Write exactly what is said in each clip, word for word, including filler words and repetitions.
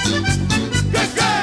¿Qué, qué?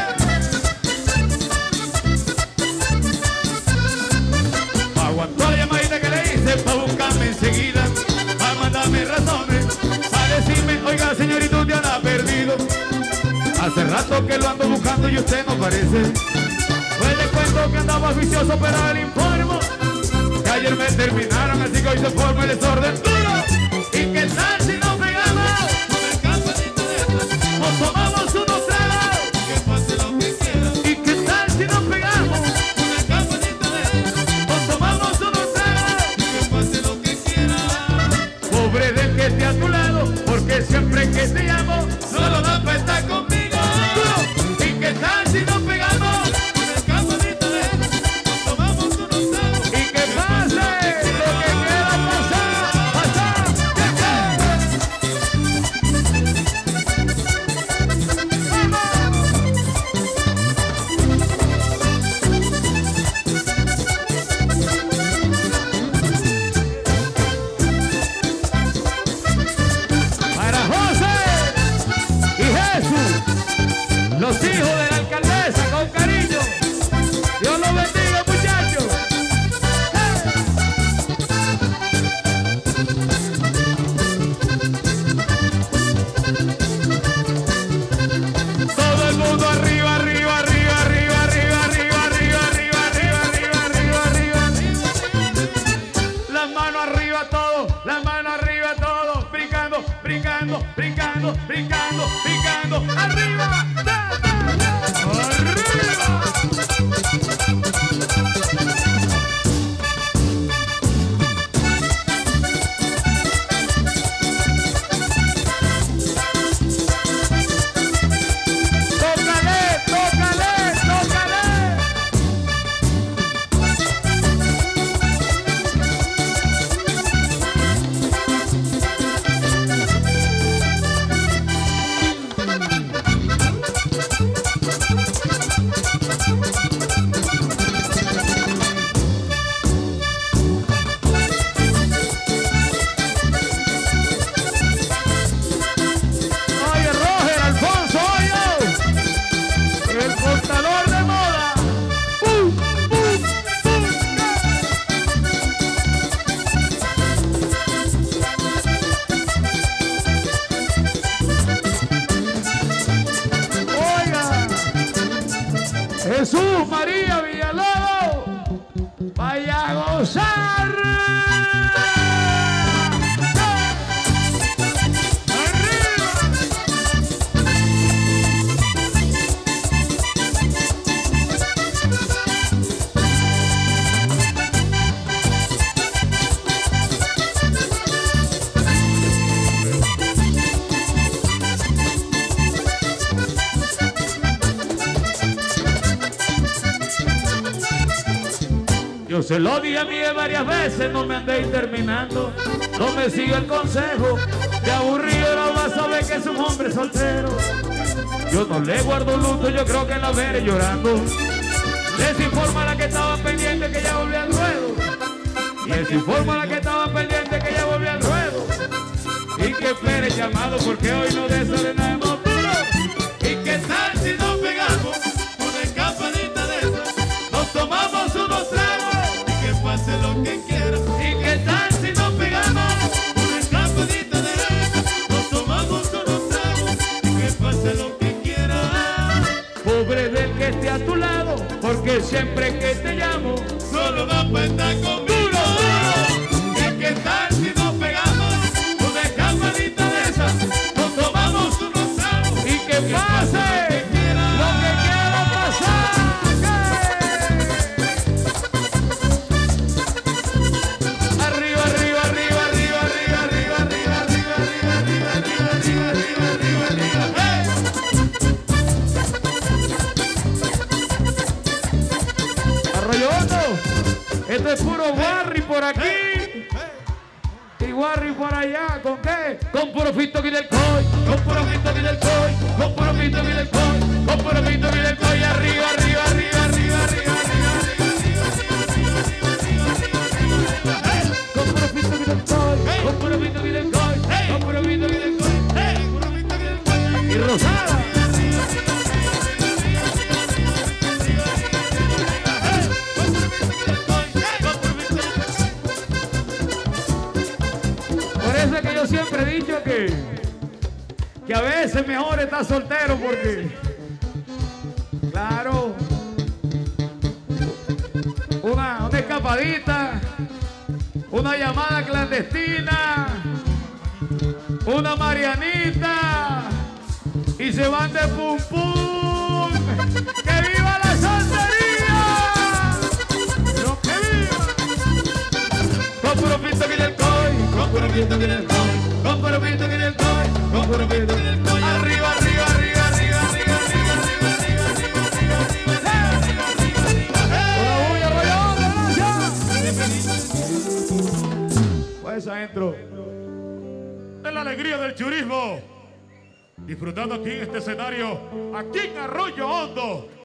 Aguantó la llamadita que le hice pa' buscarme enseguida, pa' mandarme razones, pa' decirme, oiga señorita, usted anda perdido. Hace rato que lo ando buscando y usted no aparece. Pues le cuento que andaba vicioso, pero le informo que ayer me terminaron, así que hoy se forma el desorden duro. ¿Y qué tal si nos pegamos? Una campanita de estas, nos tomamos unos tragos, que pase lo que quiera. ¿Y qué tal si nos pegamos? Una campanita de estas, nos tomamos unos tragos, que pase lo que quiera. Pobre del que esté a tu lado, porque siempre que te llamo, solo da para estar conmigo. ¿Y qué tal si nos pegamos? Una campanita de estas, nos tomamos unos tragos, y que pase lo que quiera pasar, pasar, que para José y Jesús, los hijos de la alcaldesa, con cariño. Dios los bendiga, muchachos. Todo el mundo arriba, arriba, arriba, arriba, arriba, arriba, arriba, arriba, arriba, arriba, arriba, arriba, arriba. Las manos arriba todos, las manos arriba todos, brincando, brincando, brincando, brincando, brincando, arriba. ¡Da, da, da! ¡Arriba! ¡Tócale, tócale, tócale! Oye, Roger, Alfonso, oye, el contador de moda. ¡Pum, pum, pum! Oiga, Jesús María Villalobos, vaya a gozar. Yo se lo dije a mí varias veces, no me andéis terminando, no me siga el consejo, de aburrido no vas a ver que es un hombre soltero. Yo no le guardo luto, yo creo que la veré llorando. Les informa a la que estaba pendiente que ya volví al ruedo, y les informa a la que estaba pendiente que ya volví al ruedo, y que espere llamado porque hoy no desordenamos duro. ¿Y qué tal si nos pegamos una campanita de esas, nos tomamos unos tragos, pase lo que quiera? ¿Y qué tal si nos pegamos una campanita de esas, nos tomamos unos tragos, y que pase lo que quiera? Pobre del que esté a tu lado, porque siempre que te llamo solo da para estar conmigo. ¿Y qué tal si nos pegamos una campanita de esas, nos tomamos unos tragos, y que pase lo que quiera pasar? Esto es puro Warri por aquí y Warri por allá. ¿Con qué? Con puro Fito y del Coy, con puro Fito y del Coy, con puro Fito y del Coy, con puro Fito y del Coy. Arriba, arriba, arriba, arriba, arriba, arriba, arriba. Con puro Fito y del Coy, con puro Fito y del Coy, con puro Fito y del Coy, con puro Fito y del Coy. Y Rosada. que, que a veces mejor estar soltero porque, claro, una, una escapadita, una llamada clandestina, una marianita y se van de pum pum. ¡Que viva la soltería! ¡Lo que viva! Con puro pito viene el coy, con puro pito viene el coy, con puro pito viene el coy, con puro pito viene el coy. Arriba, arriba, arriba, arriba, arriba, arriba, arriba, arriba, arriba, arriba, arriba, arriba, arriba, arriba. Pues adentro. Es la alegría del turismo. Disfrutando aquí en este escenario, aquí en Arroyo Hondo.